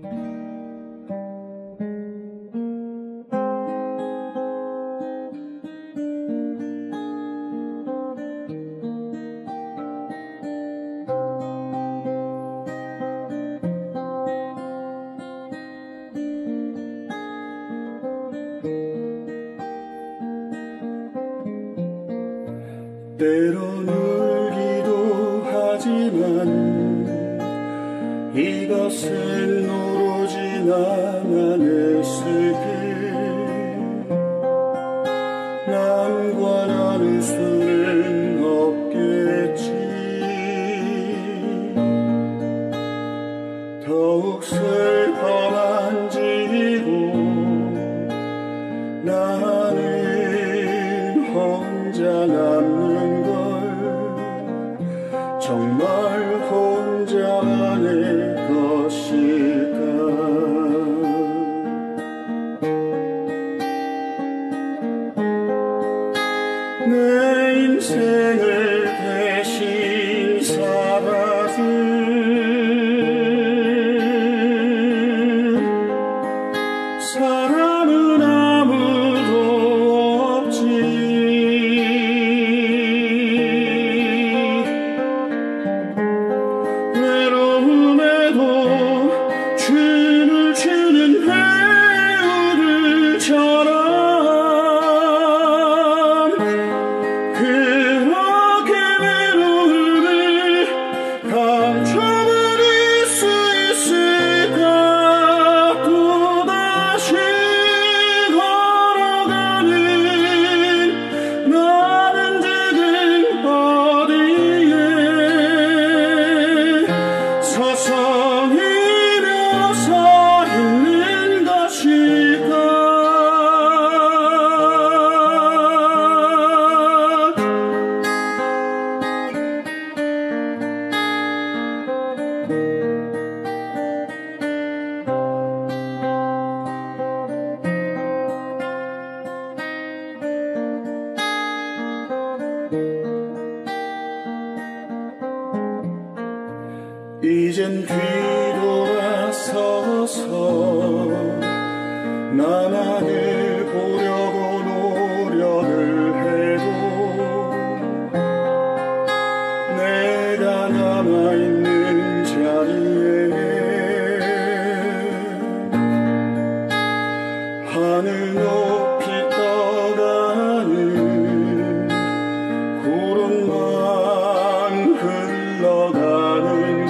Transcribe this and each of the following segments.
때론 울기도 하지만 이것은 오로지 나만의 슬픔. 남과 나눌 수는 없겠지. 더욱 슬퍼만 지고 나는 혼자 남는 걸 정말 혼자만의 것일까. 내 인생을 대신 살아준 사람은 아무도 없지. 외로움에도 춤을 추는 배우들처럼 그렇게 외로움을 감춰버릴 수 있을까. 또다시 걸어가는 나는 지금 어디에 서성이며 서 있는 것일까. 이젠 뒤돌아서서 나만을 보려고 노력을 해도 내가 남아있는 자리에 하늘 높이 떠가는 구름만 흘러가는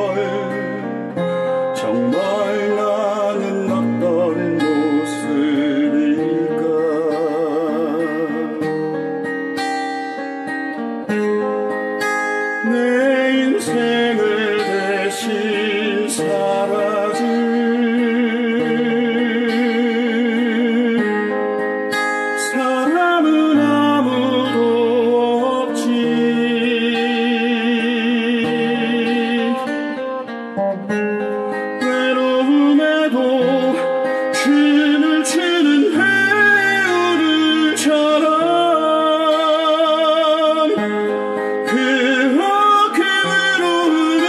정말 나는 어떤 모습일까. 내 인생을 대신 살아준 사람은 아무도 없지. 외로움에도 춤을 추는 배우들처럼 그렇게 외로움을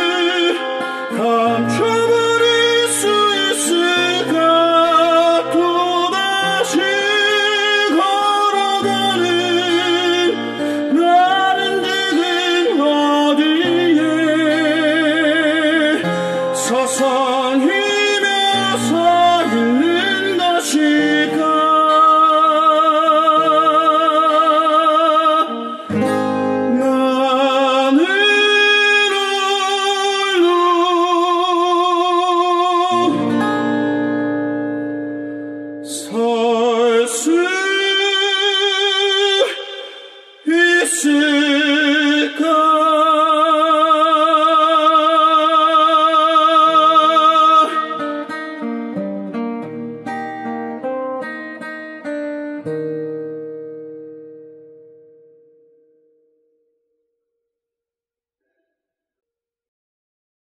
감춰버릴 수 있을까. 또다시 걸어가는 나는 지금 어디에 서성이며 서 있는 것일까. 나는 홀로 설 수 있을